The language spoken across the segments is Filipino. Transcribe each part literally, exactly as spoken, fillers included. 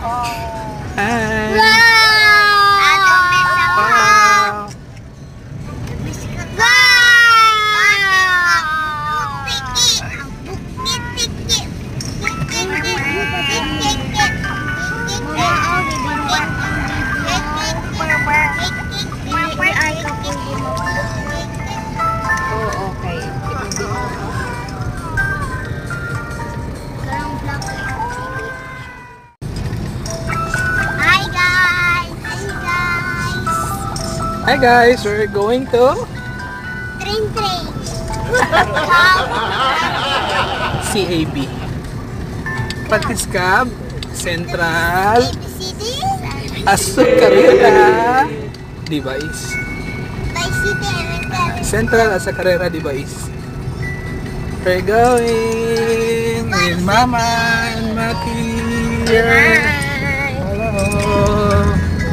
Hi! Wow! Hi guys, we're going to Train train. C A B Patiscab Central Azucarera di Bais. Central Azucarera di Bais. We're going with Mama and Mati. Hello.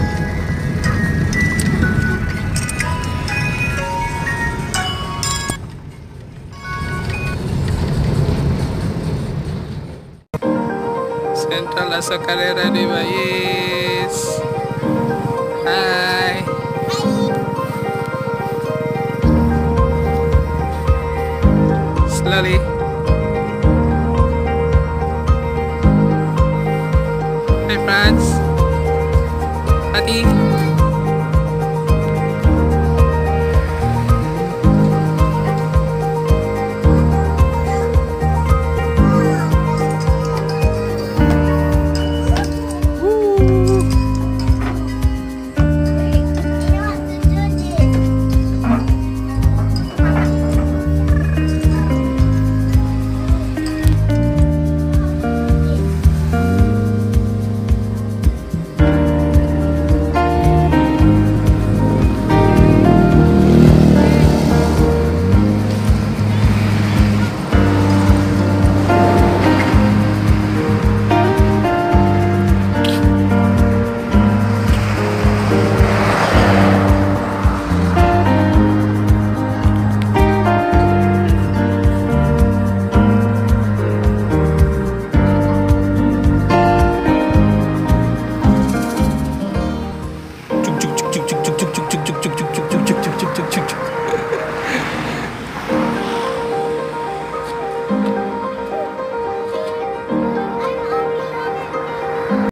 Central Azucarera di Bais. Hi. Slowly. Hi friends. Ati.